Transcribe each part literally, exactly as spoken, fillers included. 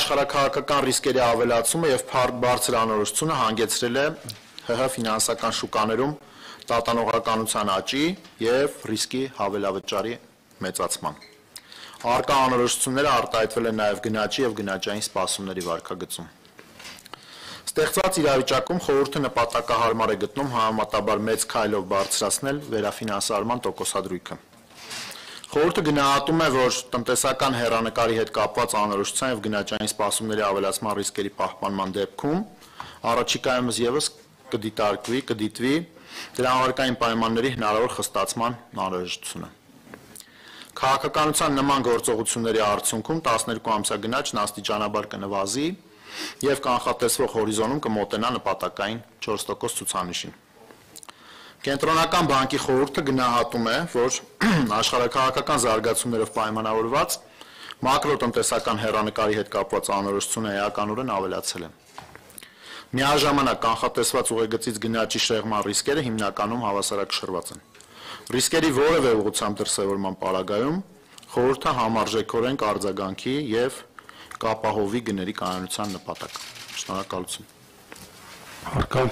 աշխարհաքաղաքական ռիսկերի ավելացումը եւ բարձր անորոշությունը հանգեցրել է ՀՀ ֆինանսական շուկաներում տատանողականության աճի եւ ռիսկի հավելավճարի մեծացման։ Առկա անորոշությունները արտահայտվել են նաեւ գնաճի եւ գնաճային սպասումների վարկագծում։ Ստեղծված իրավիճակում խորհուրդը նպատակահարմար է գտնում համեմատաբար մեծ քայլով բարձրացնել վերաֆինանսավորման տոկոսադրույքը։ Խորհուրդը գնահատում է, որ տնտեսական հեռանկարի հետ կապված անորոշության եւ գնաճային սպասումների ավելացման ռիսկերի պահպանման դեպքում առաջիկայումս եւս կդիտարկվի, կդիտվի դրամարկային պայմանների հնարավոր խստացման անհրաժեշտությունը։ Քաղաքականության նման գործողությունների արդյունքում տասներկու ամսյա գնաճն աստիճանաբար կնվազի եւ կանխատեսվող հորիզոնում կմոտենա նպատակային չորս տոկոս ցուցանիշին։ Կենտրոնական բանկի խորհուրդը գնահատում է, որ աշխարհաքաղաքական զարգացումներով պայմանավորված մակրոտնտեսական հեռանկարի հետ կապված անորոշությունը էականորեն ավելացել է։ Միաժամանակ կանխատեսված ուղեգծից գնաճի շեղման ռիսկերը հիմնականում հավասարակշռված են։ Ռիսկերի որևէ ուղղությամբ դրսևորման պարագայում խորհուրդը համարժեքորեն կարձագանքի եւ կապահովի գների կայունության նպատակ։ Շնորհակալություն։ Արկա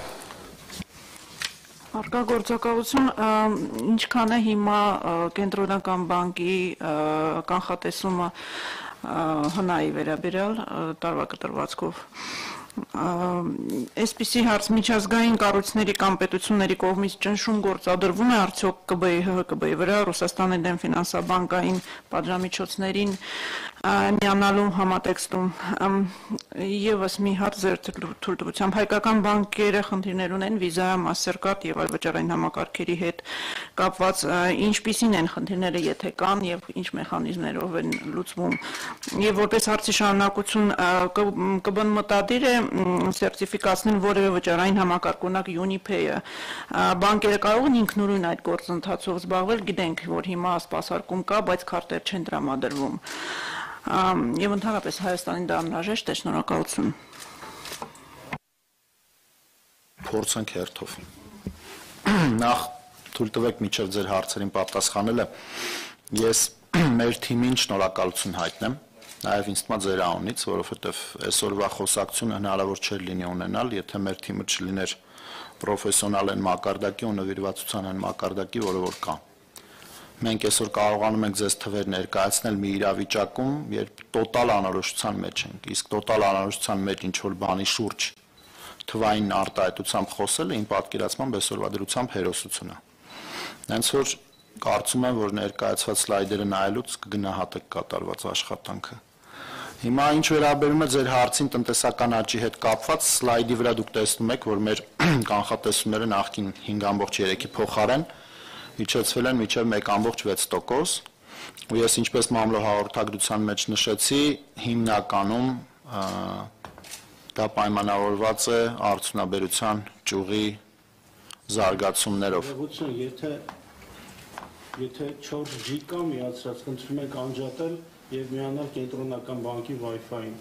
Արկա գործակալություն ինչքան է հիմա կենտրոնական բանկի կանխատեսումը հնայի վերաբերյալ տարվա կտրվածքով Այսպիսի հարց միջազգային կառույցների կամ պետությունների կողմից ճնշում գործադրվում է արդյոք ԿԲ-ի, ՀՀԿԲ-ի վրա Ռուսաստանի դեմ ֆինանսաբանկային պատժամիջոցներին միանալու համատեքստում եւս մի հարց ձեր թույլտվությամբ հայկական բանկերը խնդիրներ ունեն Visa, Mastercard եւ այլ վճարային համակարգերի հետ կապված ինչպիսին են խնդիրները եթե կան եւ ինչ մեխանիզմներով են լուծվում եւ որպես հարցի շարունակություն ԿԲ-ն մտադիր է սերտիֆիկացնել որևէ վճարային համակարգ ունակ Unipay-ը բանկերը կարող են ինքնուրույն այդ գործընթացով զբաղվել գիտենք որ հիմա սպասարկում կա բայց քարտեր չեն տրամադրվում եւ ընդհանրապես Հայաստանին դա անհրաժեշտ է շնորհակալություն Փորձենք հերթով նախ թույլ տվեք միջև ձեր հարցերին պատասխանելը ես մեր թիմին շնորհակալություն հայտնեմ Նաև ինձ թվում է ձեր անունից, որովհետև այսօրվա խոսակցությունը հնարավոր չէր լինի ունենալ, եթե մեր թիմը չլիներ պրոֆեսիոնալ են մակարդակի ու նվիրվածության են մակարդակի, որը որ կա։ Մենք այսօր կարողանում ենք ձեզ թվեր ներկայացնել մի իրավիճակում, երբ տոտալ անորոշության մեջ ենք, իսկ տոտալ անորոշության մեջ ինչ որ բանի շուրջ թվային արտահայտությամբ խոսելը իմ պատկերացմամբ այսօրվա դրությամբ հերոսություն է։ Հենց որ կարծում եմ, որ ներկայացված սլայդերը նայելուց կգնահատեք կատարված աշխատանքը։ Հիմա ինչ վերաբերում է ձեր հարցին տնտեսական աճի հետ կապված սլայդի վրա դուք տեսնում եք, որ մեր կանխատեսումները նախկին հինգ ամբողջ երեքի փոխարեն իջեցվել են մինչև մեկ ամբողջ վեց տոկոս, ու ես ինչպես մամլո հաղորդագրության մեջ նշեցի, հիմնականում դա պայմանավորված է արդյունաբերության ճյուղի զարգացումներով։ Եթե եթե չորս ջի կա միացրած, խնդրում եք անջատել եւ միանալ կենտրոնական բանկի Wi-Fi-ին,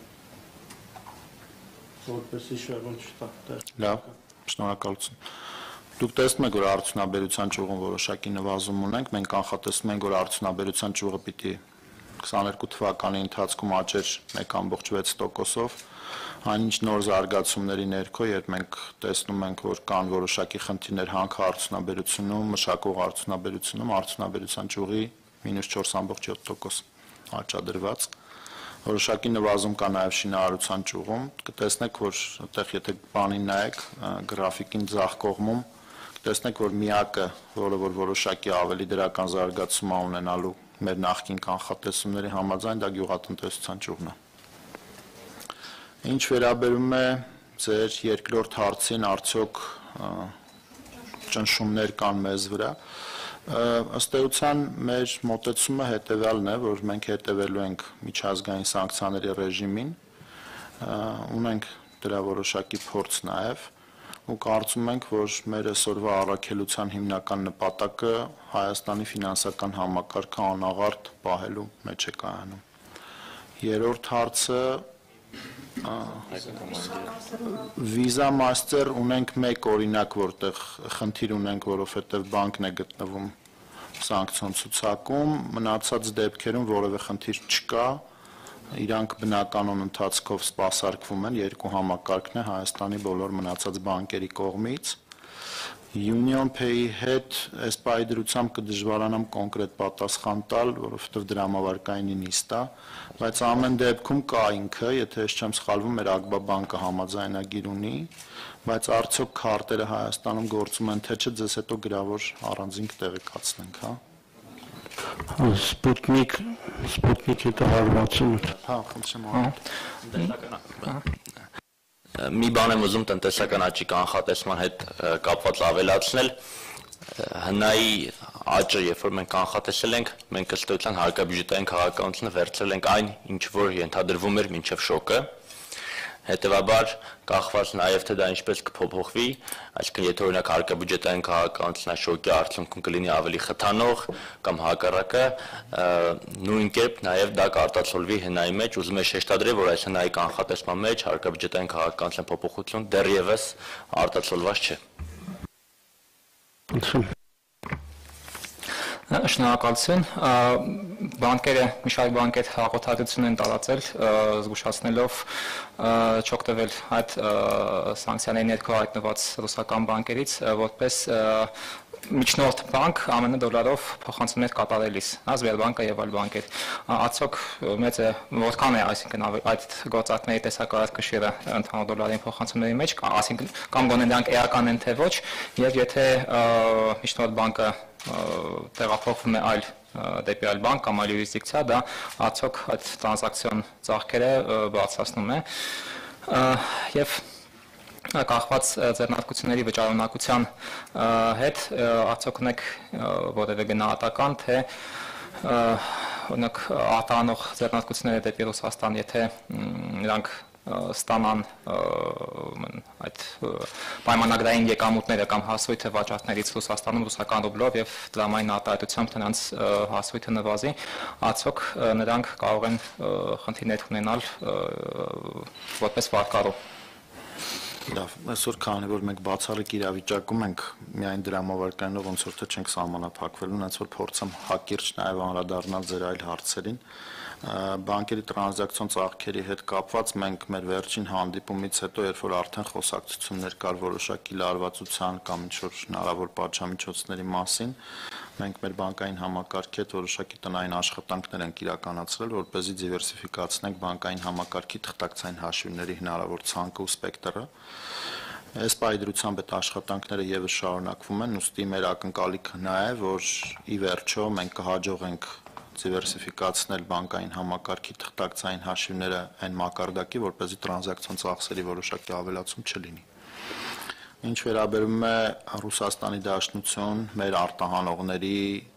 որպեսզի շեղում չտա։ Լավ, շնորհակալություն։ Դուք տեսնում եք, որ արդյունաբերության ճյուղում որոշակի նվազում ունենք, մենք կանխատեսում ենք, որ արդյունաբերության ճյուղը պիտի քսաներկու թվականի ընթացքում աճեր մեկ ամբողջ վեց տոկոսով, այնինչ նոր զարգացումների ներքո, երբ մենք տեսնում ենք, որ կան որոշակի խնդիրներ հանքարդյունաբերությունում, մշակող արդյունաբերությունում, արդյունաբերության ճյուղի մինուս չորս ամբողջ յոթ տոկոս աճադրված, որոշակի նվազում կա նաև շինարարության ճյուղում, կտեսնեք, որ այդտեղ եթե բանին նայեք, գրաֆիկին ձախ կողմում, կտեսնեք, որ միակը, որը որ որոշակի ավելի դրական զարգացում է ունենալու մեր նախկին կանխատեսումների համաձայն, դա գյուղատնտեսության ճյուղն է։ Ինչ վերաբերում է ձեր երկրորդ հարցին, արդյոք ճնշումներ կան մեզ վրա, ըստ էության մեր մոտեցումը հետևյալն է, որ մենք հետևելու ենք միջազգային սանկցիաների ռեժիմին, ունենք դրա որոշակի փորձ նաև, ու կարծում ենք, որ մեր այսօրվա առաքելության հիմնական նպատակը Հայաստանի ֆինանսական համակարգը անաղարտ պահելու մեջ է կայանում։ Երրորդ հարցը Visa Master ունենք մեկ օրինակ, որտեղ խնդիր ունենք, որովհետև բանկն է գտնվում սանկցիոն ցուցակում, մնացած դեպքերում որևէ խնդիր չկա, իրանք բնականon ընթացքով սպասարկվում են, երկու համակարգն է Հայաստանի բոլոր մնացած բանկերի կողմից։ Union Pay-ի հետ այս պայդրությամբ կդժվարանամ կոնկրետ պատասխան տալ, որովհետև դրամավարկայինի նիստ է, բայց ամեն դեպքում կա ինքը, եթե ես չեմ սխալվում, մեր Ագբա բանկը համաձայնագիր ունի, բայց արդյոք քարտերը Հայաստանում գործում են թե չէ, ձեզ հետո գրավոր առանձին կտեղեկացնենք, հա։ Սպուտնիկ, Սպուտնիկի դա հարվածում։ Հա, խնդրեմ։ Մի բան եմ ուզում տնտեսական աճի կանխատեսման հետ կապված ավելացնել, հնայի աճը, երբ որ մենք կանխատեսել ենք, մենք ըստ էության հարկաբյուջետային քաղաքականությունը վերցրել ենք այն, ինչ որ ենթադրվում էր մինչև շոկը, հետևաբար կախված նաև թե դա ինչպես կփոփոխվի, այսինքն եթե օրինակ հարկաբյուջետային քաղաքականությունը շոկի արդյունքում կլինի ավելի խթանող կամ հակառակը, նույն կերպ նաև դա կարտացոլվի հնայի մեջ, ուզում եմ շեշտադրել, որ այս հնայի կանխատեսման մեջ հարկաբյուջետային քաղաքականության փոփոխություն դեռևս արտացոլված չէ։ Շնորհակալություն, բանկերը, մի շարք բանկեր հաղորդակցություն են տարածել, զգուշացնելով չօգտվել այդ սանկցիաների ներքո հայտնված ռուսական բանկերից, որպես միջնորդ բանկ ԱՄՆ դոլարով փոխանցումներ կատարելիս, Սբերբանկը եւ այլ բանկեր։ Արդյոք մեծ է, որքան է, այսինքն այդ գործարքների տեսակարար կշիռը ընդհանուր դոլարային փոխանցումների մեջ, այսինքն կամ գոնե նրանք էական են թե ոչ, եւ եթե միջնորդ բանկը տեղափոխվում է այլ դեպի այլ բանկ կամ այլ յուրիսդիկցիա, դա արդյոք այդ տրանզակցիոն ծախքերը բարձրացնում է եւ կախված ձեռնարկությունների վճարունակության հետ արդյոք ունեք որևէ գնահատական, թե օրինակ արտահանող ձեռնարկությունները դեպի Ռուսաստան, եթե նրանք ստանան այդ պայմանագրային եկամուտները կամ հասույթը վաճառքներից Ռուսաստանում ռուսական ռուբլով եւ դրամային արտահայտությամբ նրանց հասույթը նվազի, արդյոք նրանք կարող են խնդիրներ ունենալ որպես վարկառու։ Լավ, այսօր քանի որ մենք բացառիկ իրավիճակում ենք, միայն դրամավարկայինով ոնց որ թե չենք սահմանափակվելու, հենց որ փորձեմ հակիրճ նաև անդրադառնալ ձեր այլ հարցերին։ Բանկերի տրանզակցիոն ծախքերի հետ կապված մենք մեր վերջին հանդիպումից հետո, երբ որ արդեն խոսակցություններ կար որոշակի լարվածության կամ ինչ-որ հնարավոր պատժամիջոցների մասին, մենք մեր բանկային համակարգի հետ որոշակի տնային աշխատանքներ ենք իրականացրել, որպեսզի դիվերսիֆիկացնենք բանկային համակարգի թղթակցային հաշիվների հնարավոր ցանկը ու սպեկտրը։ Այս պայդրությամբ այդ աշխատանքները եւս շարունակվում են, ուստի մեր ակնկալիքը նա է, որ ի վերջո մենք կհաջողենք դիվերսիֆիկացնել բանկային համակարգի թղթակցային հաշիվները այն մակարդակի, որպեսզի տրանզակցիոն ծախսերի որոշակի ավելացում չլինի։ Ինչ վերաբերում է Ռուսաստանի Դաշնություն, մեր արտահանողների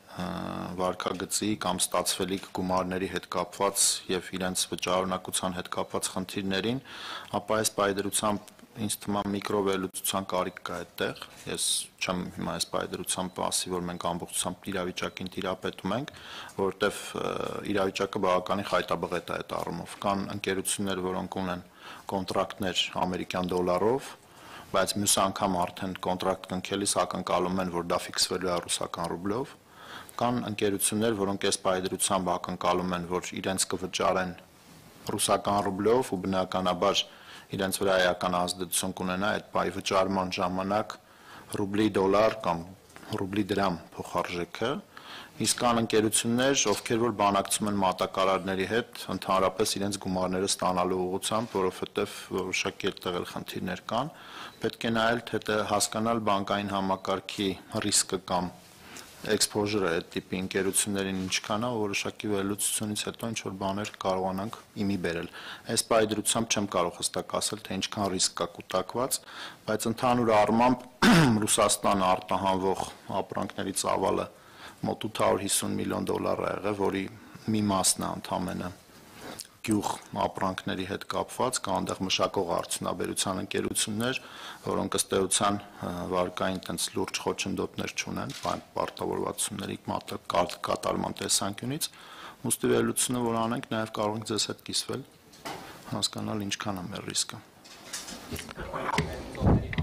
վարկագծի կամ ստացվելիք գումարների հետ կապված եւ իրենց վճարունակության հետ կապված խնդիրներին, ապա այս պայդրությամբ ինձ թվում է միկրովելուծության կարիք կա այդտեղ։ Ես չեմ հիմա այս պայդրությամբ ասի, որ մենք ամբողջությամբ իրավիճակին տիրապետում ենք, որովհետև իրավիճակը բավականին խայտաբղետ է այդ առումով։ Կան ընկերություններ, որոնք ունեն կոնտրակտներ ամերիկյան դոլարով, բայց մյուս անգամ արդեն կոնտրակտ կնքելիս ակնկալում են, որ դա ֆիքսվելու է ռուսական ռուբլով։ Կան ընկերություններ, որոնք այս պայդրությամբ ակնկալում են, որ իրենց կվճարեն ռուսական ռուբլով ու բնականաբար իրենց վրա էական ազդեցություն կունենա այդ պայ վճարման ժամանակ ռուբլի դոլար կամ ռուբլի դրամ փոխարժեքը, իսկ կան ընկերություններ, ովքեր որ բանակցում են մատակարարների հետ, ընդհանրապես իրենց գումարները ստանալու ուղղությամբ, որովհետև որոշակի այդտեղ էլ խնդիրներ կան, պետք է նայել թե հասկանալ բանկային համակարգի ռիսկը կամ exposure-ը այդ տիպի ընկերություններին ինչքան է, որոշակի վերլուծությունից հետո ինչ որ բաներ կարողանանք իմի բերել։ Այս պայդրությամբ չեմ կարող հստակ ասել, թե ինչքան ռիսկ կա կուտակված, բայց ընդհանուր առմամբ Ռուսաստանը արտահանվող ապրանքների ծավալը մոտ ութ հարյուր հիսուն միլիոն դոլար է եղել, որի մի մասն է ընդամենը գյուղ ապրանքների հետ կապված, կա այնտեղ մշակող արդյունաբերության ընկերություններ, որոնք ըստ էության վարկային տենց լուրջ խոչընդոտներ չունեն, պարտավորվածությունների կատարման տեսանկյունից, ուստի վերլուծությունը, որ անենք, նաև կարող ենք ձեզ հետ կիսվել, հասկանալ ինչքան է մեր ռիսկը։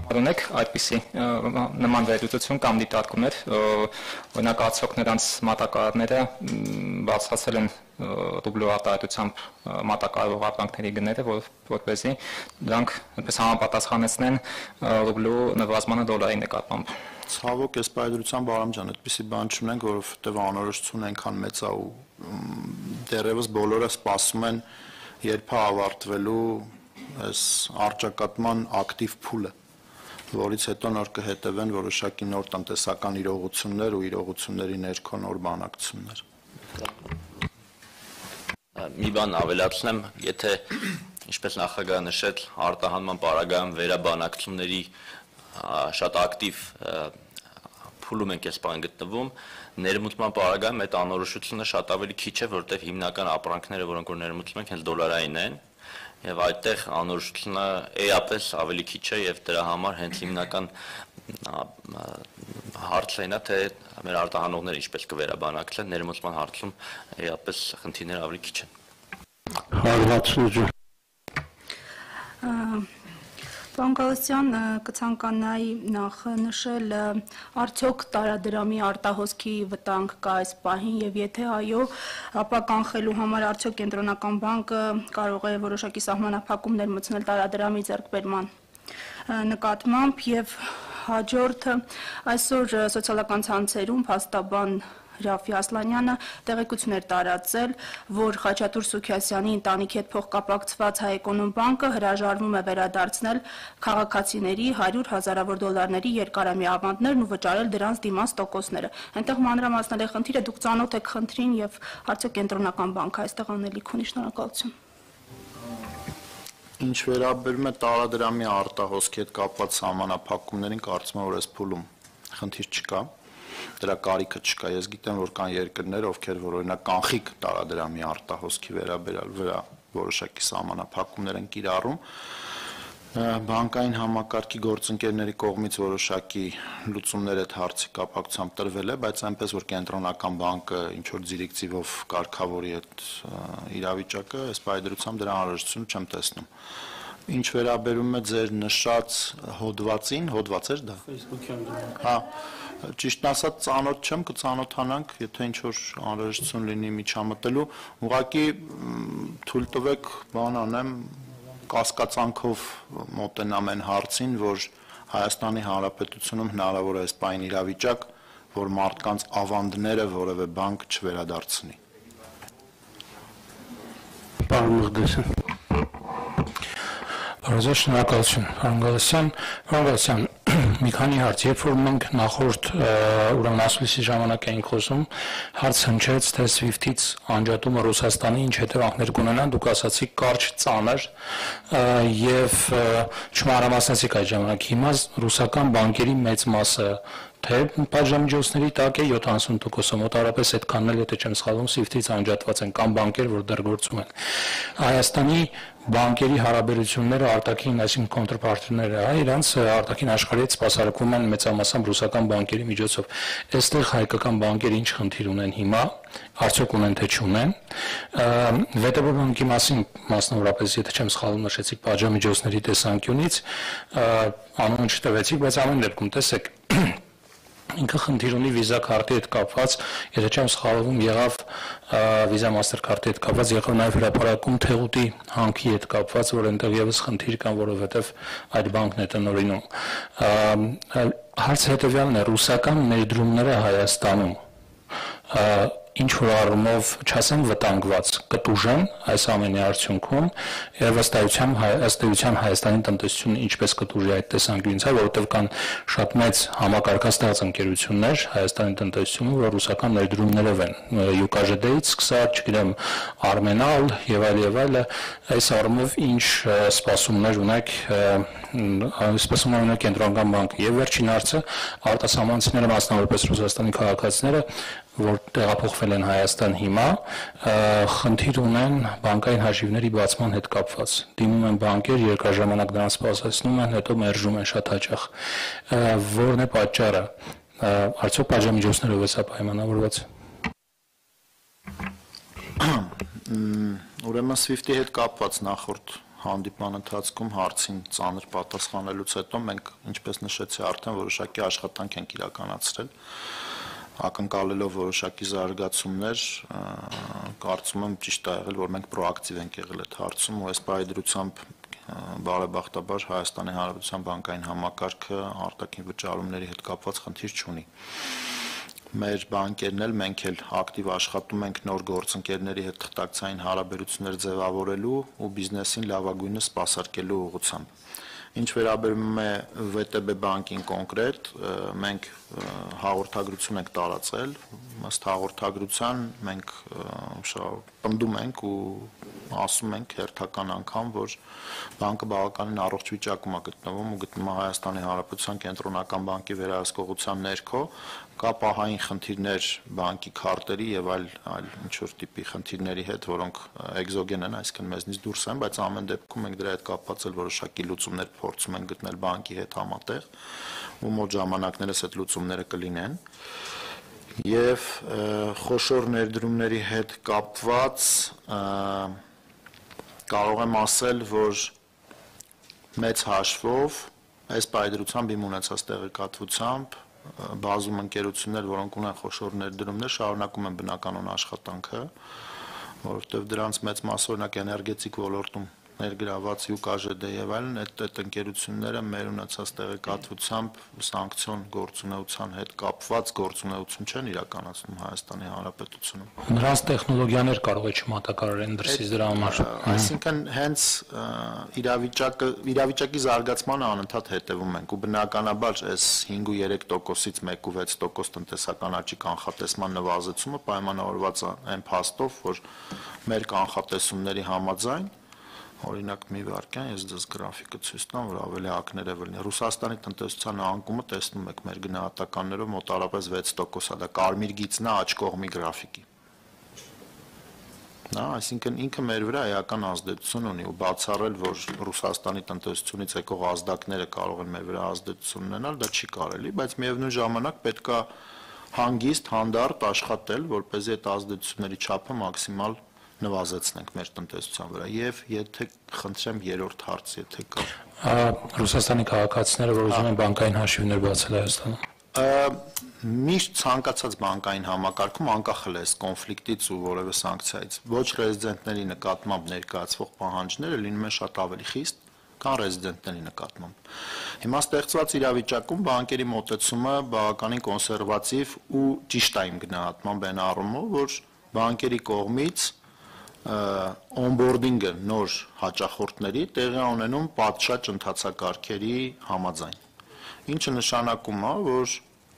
ունեք այդպիսի նման վերլուծություն կամ դիտարկումներ, օրինակ ացոք նրանց մատակարարները բացացել են ռուբլու արտահայտությամբ մատակարարող ապրանքների գները, որպեսզի դրանք այնպես համապատասխանեցնեն ռուբլու նվազմանը դոլարի նկատմամբ։ Ցավոք, այս պայծրությամբ Արամ ջան, այդպիսի բան չունենք, որովհետև անորոշությունը այնքան մեծ է ու դեռևս բոլորը սպասում են երբ է ավարտվելու այս արճակատման ակտիվ փուլը, որից հետո նոր կհետևեն որոշակի նոր տնտեսական իրողություններ ու իրողությունների ներքո նոր բանակցություններ։ Մի բան ավելացնեմ, եթե ինչպես նախագահը նշեց, արտահանման պարագայում վերաբանակցությունների շատ ակտիվ փուլում ենք այս բան գտնվում, ներմուծման պարագայում այդ անորոշությունը շատ ավելի քիչ է, որտեղ հիմնական ապրանքները, որոնք որ ներմուծում ենք, հենց դոլարային են, եւ այդտեղ անորոշությունը էապես ավելի քիչ է եւ դրա համար հենց հիմնական հարցը այն է, թե մեր արտահանողները ինչպես կվերաբանակցեն, ներմուծման հարցում էապես խնդիրները ավելի քիչ են։ Հարվածություն Պարոն Գալստյան, կցանկանայի նախ նշել, արդյոք տարադրամի արտահոսքի վտանգ կա այս պահին եւ եթե այո, ապա կանխելու համար արդյոք կենտրոնական բանկը կարող է որոշակի սահմանափակումներ մտցնել տարադրամի ձեռքբերման նկատմամբ եւ հաջորդը այսօր սոցիալական ցանցերում փաստաբան Ռաֆի Ասլանյանը տեղեկություններ տարածել, որ Խաչատուր Սուքիասյանի ընտանիքի հետ փոխկապակցված Հայ-Էկոնոմ բանկը հրաժարվում է վերադարձնել քաղաքացիների հարյուր հազարավոր դոլարների երկարամյա ավանդներն ու վճարել դրանց դիմաց տոկոսները։ Այնտեղ մանրամասնել է խնդիրը, դուք ծանոթ եք խնդրին եւ արդյոք կենտրոնական բանկը այստեղ անելիք ունի, շնորհակալություն։ Ինչ վերաբերում է տարադրամի արտահոսքի հետ կապված սահմանափակումներին, կարծում եմ, որ այս փուլում խնդիր չկա։ Դրա կարիքը չկա։ Ես գիտեմ, որ կան երկրներ, ովքեր որ օրինակ կանխիկ տարադրամի արտահոսքի վերաբերյալ վրա որոշակի սահմանափակումներ են կիրառում։ Բանկային համակարգի գործընկերների կողմից որոշակի լուծումներ այդ հարցի կապակցությամբ տրվել է, բայց այնպես որ կենտրոնական բանկը ինչ որ դիրեկտիվով կարգավորի այդ իրավիճակը, այս պայծրությամբ դրա անհրաժեշտություն չեմ տեսնում։ Ինչ վերաբերում է ձեր նշած հոդվածին, հոդված էր դա։ Facebook-յան դրանք։ Հա, ճիշտն ասած ծանոթ չեմ, կծանոթանանք, եթե ինչ որ անհրաժեշտություն լինի միջամտելու, ուղղակի թույլ տվեք բան անեմ, կասկածանքով մոտենամ այն հարցին, որ Հայաստանի Հանրապետությունում հնարավոր է այս պայն իրավիճակ, որ մարդկանց ավանդները որևէ բանկ չվերադարձնի։ Պարոն Մղդեսյան։ Բարոյ շնորհակալություն, պարոն Գալստյան, պարոն Գալստյան, մի քանի հարց, երբ որ մենք նախորդ ուրեմն ասուլիսի ժամանակ էինք խոսում, հարց հնչեց, թե SWIFT-ից անջատումը Ռուսաստանի ինչ հետևանքներ կունենա, դուք ասացիք կարճ, ծանր եւ չմանրամասնեցիք այդ ժամանակ։ Հիմա ռուսական բանկերի մեծ մասը թե պատժամիջոցների տակ է յոթանասուն տոկոսը, մոտավորապես այդքանն էլ, եթե չեմ սխալվում, SWIFT-ից անջատված են կամ բանկեր, որ դեռ գործում են։ Հայաստանի բանկերի հարաբերությունները արտաքին, այսինքն կոնտրպարտներները, հա, իրանց արտաքին աշխարհից սպասարկում են մեծամասամբ ռուսական բանկերի միջոցով։ Այստեղ հայկական բանկերը ինչ խնդիր ունեն հիմա, արդյոք ունեն թե չունեն։ ՎՏԲ բանկի մասին մասնավորապես, եթե չեմ սխալվում, նշեցիք պատժամիջոցների տեսանկյունից, անուն չտվեցիք, բայց ամեն դեպքում տեսեք ինքը խնդիր ունի վիզա քարտի հետ կապված, եթե չեմ սխալվում, եղավ վիզա մաստերքարտի հետ կապված, եղավ նաև հրապարակում թեղուտի հանքի հետ կապված, որ այնտեղ եւս խնդիր կան, որովհետեւ այդ բանկն է տնօրինում։ Հարցը հետեւյալն է, ռուսական ներդրումները Հայաստանում ինչ որ առումով, չասեմ վտանգված, կտուժեն այս ամենի արդյունքում եւ ըստ էության Հայաստանի տնտեսությունը ինչպես կտուժի այդ տեսանկյունից, որովհետեւ կան շատ մեծ համակարգաստեղծ ընկերություններ Հայաստանի տնտեսությունում, որ ռուսական ներդրումներով են, յուկաժդեից սկսած, չգիտեմ, Արմենալ եւ այլ եւ այլ, այս առումով ինչ սպասումներ ունեք, սպասումներ ունեք կենտրոնական բանկը եւ վերջին հարցը արտասահմանցիները, մասնավորապես ռուսաստանի քաղաքացիները, որ տեղափոխվել են Հայաստան հիմա, խնդիր ունեն բանկային հաշիվների բացման հետ կապված։ Դիմում են բանկեր, երկար ժամանակ դրանց սպասեցնում են, հետո մերժում են շատ հաճախ։ Որն է պատճառը։ Արդյոք պատժամիջոցներով է սա պայմանավորված։ Ուրեմն SWIFT-ի հետ կապված նախորդ հանդիպման ընթացքում հարցին ծանր պատասխանելուց հետո մենք, ինչպես նշեցի արդեն, որոշակի աշխատանք ենք իրականացրել, ակնկալելով որոշակի զարգացումներ, կարծում եմ ճիշտ է եղել, որ մենք պրոակտիվ ենք եղել այդ հարցում ու այս պայդրությամբ բարեբախտաբար Հայաստանի Հանրապետության բանկային համակարգը արտաքին վճարումների հետ կապված խնդիր չունի։ Մեր բանկերն էլ մենք էլ ակտիվ աշխատում ենք նոր գործընկերների հետ թղթակցային հարաբերություններ ձևավորելու ու բիզնեսին լավագույնը սպասարկելու ուղղությամբ։ Ինչ վերաբերում է վե տե բե բանկին կոնկրետ, մենք հաղորդագրություն ենք տարածել, ըստ հաղորդագրության մենք պնդում ենք ու ասում ենք հերթական անգամ, որ բանկը բավականին առողջ վիճակում է գտնվում ու գտնվում է Հայաստանի Հանրապետության կենտրոնական բանկի վերահսկողության ներքո, կա պահային խնդիրներ բանկի քարտերի եւ այլ այլ ինչ-որ տիպի խնդիրների հետ, որոնք էկզոգեն են, այսինքն մեզնից դուրս են, բայց ամեն դեպքում մենք դրա հետ կապված էլ որոշակի լուծումներ փորձում ենք գտնել բանկի հետ համատեղ, ու մոտ ժամանակներս այդ լուծումները կլինեն։ Եվ խոշոր ներդրումների հետ կապված կարող եմ ասել, որ մեծ հաշվով այս պայդրությամբ իմ ունեցած տեղեկատվությամբ բազում ընկերություններ, որոնք ունեն խոշոր ներդրումներ, շարունակում են բնականon աշխատանքը, որովհետև դրանց մեծ մասը օրինակ էներգետիկ ոլորտում ներգրաված յուկ ա ժե դե եւ այլն, այդ այդ ընկերությունները մեր ունեցած տեղեկատվությամբ սանկցիոն գործունեության հետ կապված գործունեություն չեն իրականացնում Հայաստանի Հանրապետությունում։ Նրանց տեխնոլոգիաներ կարող է չմատակարարեն դրսից դրա համար։ Այսինքն հենց իրավիճակը իրավիճակի զարգացմանը անընդհատ հետևում ենք ու բնականաբար այս հինգ ու երեք տոկոսից մեկ ու վեց տոկոս տնտեսական աճի կանխատեսման նվազեցումը պայմանավորված է այն փաստով, որ մեր կանխատեսումների համաձայն օրինակ մի վարքյան ես դες գրաֆիկը ցույց տամ, որ ավելի ակները լինի։ Ռուսաստանի տնտեսության անկումը տեսնում եք մեր գնահատականներով մոտավորապես վեց տոկոս է, դա կարմիր գիծն է աճ կողմի գրաֆիկի։ Նա, այսինքն ինքը մեր վրա էական ազդեցություն ունի ու բացառել, որ Ռուսաստանի տնտեսությունից եկող ազդակները կարող են մեր վրա ազդեցություն ունենալ, դա չի կարելի, բայց միևնույն ժամանակ պետք է հանգիստ, հանդարտ աշխատել, որպեսզի այդ ազդեցությունների չափը մաքսիմալ նվազեցնենք մեր տնտեսության վրա եւ եթե խնդրեմ երրորդ հարց եթե կա Ռուսաստանի քաղաքացիները որ ուզում են բանկային հաշիվներ բացել Հայաստանում միշտ ցանկացած բանկային համակարգում անկախ լես կոնֆլիկտից ու որևէ սանկցիայից ոչ ռեզիդենտների նկատմամբ ներկայացվող պահանջները լինում են շատ ավելի խիստ քան ռեզիդենտների նկատմամբ հիմա ստեղծված իրավիճակում բանկերի մոտեցումը բավականին կոնսերվատիվ ու ճիշտ է իմ գնահատմամբ այն առումով որ բանկերի կողմից onboarding-ը նոր հաճախորդների տեղի ունենում պատշաճ ընթացակարգերի համաձայն, ինչը նշանակում է, որ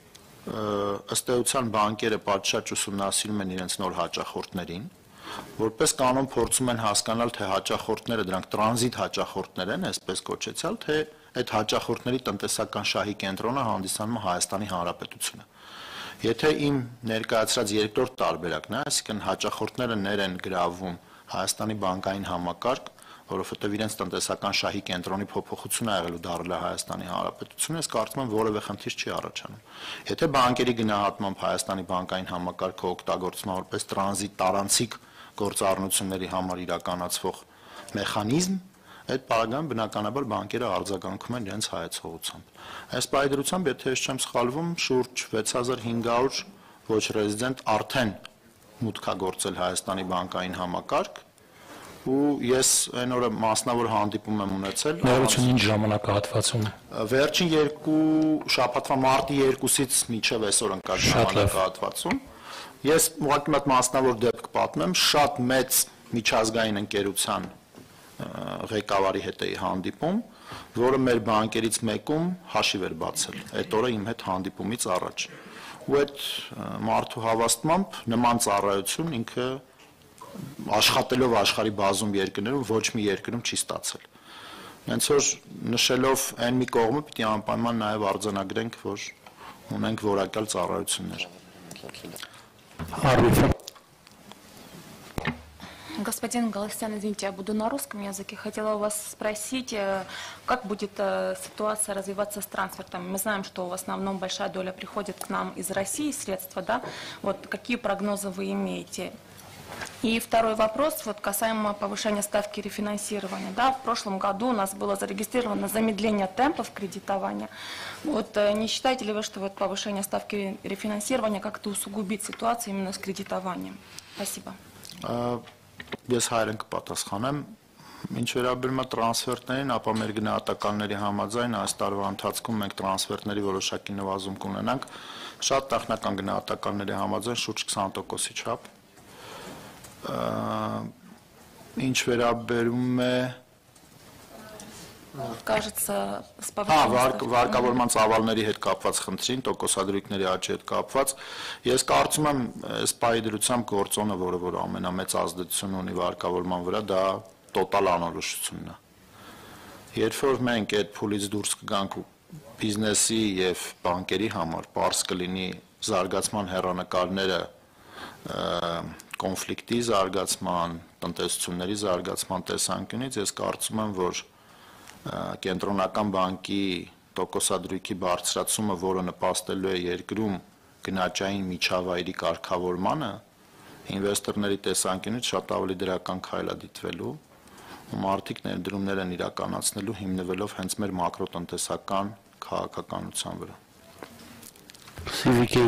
ըստ էության բանկերը պատշաճ ուսումնասիրում են իրենց նոր հաճախորդներին, որպես կանոն փորձում են հասկանալ, թե հաճախորդները դրանք տրանզիտ հաճախորդներ են, այսպես կոչեցյալ, թե այդ հաճախորդների տնտեսական շահի կենտրոնը հանդիսանում է Հայաստանի Հանրապետությունը։ Եթե իմ ներկայացրած երկրորդ տարբերակն է, այսինքն հաճախորդները ներ են գրավում Հայաստանի բանկային համակարգ, որովհետև իրենց տնտեսական շահի կենտրոնի փոփոխություն ա եղել ու դարձել է Հայաստանի Հանրապետությունը, ես կարծում եմ որևէ խնդիր չի առաջանում։ Եթե բանկերի գնահատմամբ Հայաստանի բանկային համակարգը օգտագործվում է որպես տրանզիտ տարանցիկ գործառնությունների համար իրականացվող մեխանիզմ, այդ պարագայում բնականաբար բանկերը արձագանքում են իրենց հայեցողությամբ։ Այս պայդրությամբ, եթե ես չեմ սխալվում, շուրջ վեց հազար հինգ հարյուր ոչ ռեզիդենտ արդեն մուտք է գործել Հայաստանի բանկային համակարգ, ու ես այն օրը մասնավոր հանդիպում եմ ունեցել։ Նորություն ինչ ժամանակահատվածում։ Վերջին երկու շաբաթվա մարտի երկուսից մինչև այսօր ընկած ժամանակահատվածում։ Ես ուղղակի մոտ մասնավոր դեպք պատմեմ, շատ մեծ միջազգային ընկերության ղեկավարի հետ էի հանդիպում, որը մեր բանկերից մեկում հաշիվ էր բացել, այդ օրը իմ հետ հանդիպումից առաջ։ Ու այդ մարդու հավաստմամբ նման ծառայություն ինքը աշխատելով աշխարհի բազում երկրներում ոչ մի երկրում չի ստացել։ Հենց որ նշելով այն մի կողմը պիտի անպայման նաև արձանագրենք, որ ունենք որակյալ ծառայություններ։ Господин Галустян, извините, я буду на русском языке. Хотела у вас спросить, как будет ситуация развиваться с трансфертом. Мы знаем, что в основном большая доля приходит к нам из России средства, да? Вот какие прогнозы вы имеете? И второй вопрос, вот касаемо повышения ставки рефинансирования. Да, в прошлом году у нас было зарегистрировано замедление темпов кредитования. Вот не считаете ли вы, что вот повышение ставки рефинансирования как-то усугубит ситуацию именно с кредитованием? Спасибо. Ես հայերեն կպատասխանեմ, ինչ վերաբերում է տրանսֆերտներին, ապա մեր գնահատականների համաձայն այս տարվա ընթացքում մենք տրանսֆերտների որոշակի նվազում կունենանք, շատ նախնական գնահատականների համաձայն շուրջ քսան տոկոսի չափ։ Ինչ վերաբերում է Кажется, с Հա, повышением... վարկավորման ծավալների հետ կապված խնդրին, տոկոսադրույքների աճի հետ կապված, ես կարծում եմ, այս պահի դրությամբ գործոնը, որը որ ամենամեծ ազդեցություն ունի վարկավորման վրա, դա տոտալ անորոշությունն է։ Երբ որ մենք այդ փուլից դուրս կգանք ու բիզնեսի եւ բանկերի համար պարզ կլինի զարգացման հեռանկարները կոնֆլիկտի զարգացման, տնտեսությունների զարգացման տեսանկյունից, ես կարծում եմ, որ կենտրոնական բանկի տոկոսադրույքի բարձրացումը, որը նպաստելու է երկրում գնաճային միջավայրի կարգավորմանը, ինվեստորների տեսանկյունից շատ ավելի դրական քայլ է դիտվելու, ու մարդիկ ներդրումներ են իրականացնելու հիմնվելով հենց մեր մակրոտնտեսական քաղաքականության վրա։ Սիվիկի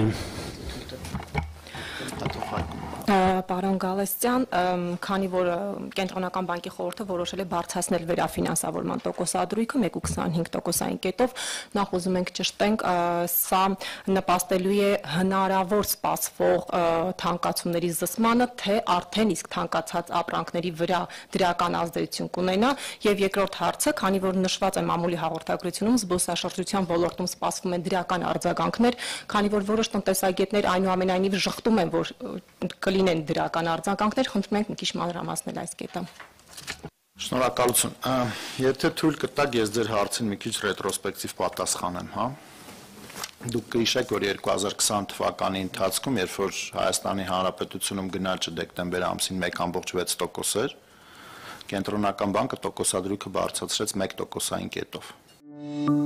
Պարոն Գալստյան, քանի որ կենտրոնական բանկի խորհուրդը որոշել է բարձրացնել վերաֆինանսավորման տոկոսադրույքը մեկ կողմ քսանհինգ տոկոսային կետով, նախ ուզում ենք ճշտենք, սա նպաստելու է հնարավոր սպասվող թանկացումների զսմանը, թե արդեն իսկ թանկացած ապրանքների վրա դրական ազդեցություն կունենա, եւ երկրորդ հարցը, քանի որ նշված է մամուլի հաղորդագրությունում, զբոսաշրջության ոլորտում սպասվում են դրական արձագանքներ, քանի որ որոշ տնտեսագետներ այնուամենայնիվ ժխտում են, որ կլինեն դրական արձագանքներ, խնդրում ենք մի քիչ մանրամասնել այս կետը։ Շնորհակալություն։ Եթե թույլ կտաք, ես ձեր հարցին մի քիչ ռետրոսպեկտիվ պատասխանեմ, հա։ Դուք կհիշեք, որ երկու հազար քսան թվականի ընթացքում, երբ որ Հայաստանի Հանրապետությունում գնաճը դեկտեմբեր ամսին մեկ կողմ վեց տոկոս էր, կենտրոնական բանկը տոկոսադրույքը բարձրացրեց մեկ տոկոսային կետով։